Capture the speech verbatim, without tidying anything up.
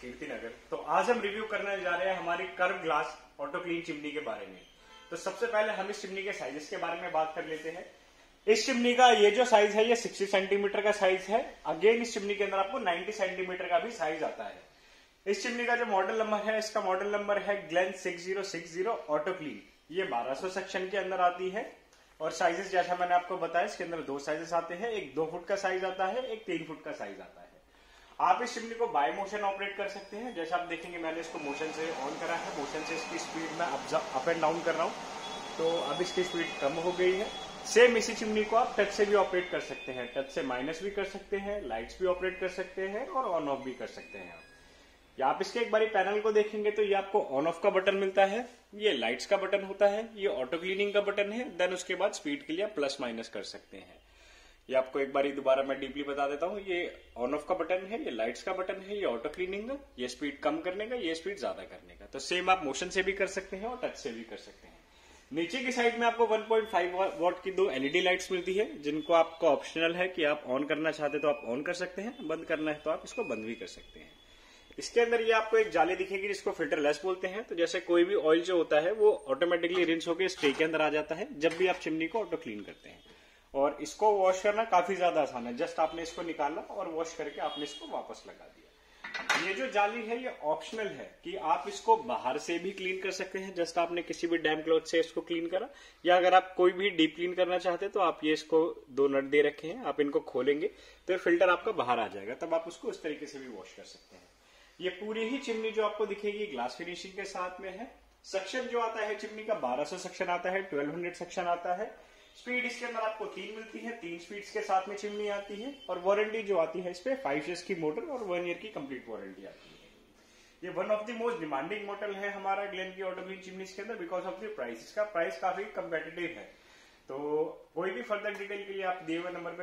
कीर्ति नगर। तो आज हम रिव्यू करने जा रहे हैं हमारी curve glass auto clean chimney के बारे में। तो सबसे पहले हम इस चिमनी के साइजेस के बारे में बात कर लेते हैं। इस चिमनी का ये जो साइज है ये साठ सेंटीमीटर का साइज है। अगेन इस चिमनी के अंदर आपको नब्बे सेंटीमीटर का भी साइज आता है। इस चिमनी का जो मॉडल नंबर है, इसका मॉडल नंबर है Glen six zero six zero auto clean. ये बारह सौ सेक्शन के अंदर आती है और साइजेस जैसा मैंने आपको बताया इसके अंदर दो साइजेस आते हैं। एक दो फुट का साइज आता है, एक तीन फुट का साइज आता है। आप इस चिमनी को बाय मोशन ऑपरेट कर सकते हैं। जैसा आप देखेंगे मैंने इसको मोशन से ऑन करा है, मोशन से इसकी स्पीड में अप एंड डाउन कर रहा हूं तो अब इसकी स्पीड कम हो गई है। सेम इसी चिमनी को आप टच से भी ऑपरेट कर सकते हैं। टच से माइनस भी कर सकते हैं, लाइट्स भी ऑपरेट कर सकते हैं और ऑन ऑफ भी कर सकते हैं। या आप इसके एक बारी पैनल को देखेंगे तो ये आपको ऑन ऑफ का बटन मिलता है, ये लाइट्स का बटन होता है, ये ऑटो क्लीनिंग का बटन है। देन उसके बाद स्पीड के लिए प्लस माइनस कर सकते हैं। ये आपको एक बारी दोबारा मैं डीपली बता देता हूँ। ये ऑन ऑफ का बटन है, ये लाइट्स का बटन है, ये ऑटो क्लीनिंग का, ये स्पीड कम करने का, ये स्पीड ज्यादा करने का। तो सेम आप मोशन से भी कर सकते हैं और टच से भी कर सकते हैं। नीचे की साइड में आपको वन पॉइंट फाइव वॉट की दो एलईडी लाइट्स मिलती है, जिनको आपको ऑप्शनल है कि आप ऑन करना चाहते तो आप ऑन कर सकते हैं, बंद करना है तो आप इसको बंद भी कर सकते हैं। इसके अंदर ये आपको एक जाली दिखेगी जिसको फिल्टर लेस बोलते हैं। तो जैसे कोई भी ऑयल जो होता है वो ऑटोमेटिकली रिंस होकर इस ट्रे के अंदर आ जाता है जब भी आप चिमनी को ऑटो क्लीन करते हैं। और इसको वॉश करना काफी ज्यादा आसान है। जस्ट आपने इसको निकाला और वॉश करके आपने इसको वापस लगा दिया। ये जो जाली है ये ऑप्शनल है कि आप इसको बाहर से भी क्लीन कर सकते हैं। जस्ट आपने किसी भी डैम क्लॉथ से इसको क्लीन करा, या अगर आप कोई भी डीप क्लीन करना चाहते हैं तो आप ये इसको दो नट दे रखे हैं, आप इनको खोलेंगे तो फिल्टर आपका बाहर आ जाएगा, तब आप उसको इस तरीके से भी वॉश कर सकते हैं। ये पूरी ही चिमनी जो आपको दिखेगी ग्लास फिनिशिंग के साथ में है। सेक्शन जो आता है चिमनी का बारह सौ सेक्शन आता है, बारह सौ सेक्शन आता है। स्पीड इसके अंदर आपको तीन मिलती है, तीन स्पीड्स के साथ में चिमनी आती है। और वारंटी जो आती है इस पे फाइव ईयर्स की मोटर और वन ईयर की कंप्लीट वारंटी आती है। ये one of the most demanding model है हमारा ग्लेन की ऑटो क्लीन चिमनीज के अंदर बिकॉज ऑफ द प्राइस। इसका प्राइस काफी कंपेटिटिव है। तो कोई भी फर्दर डिटेल के लिए आप दिए हुए नंबर पे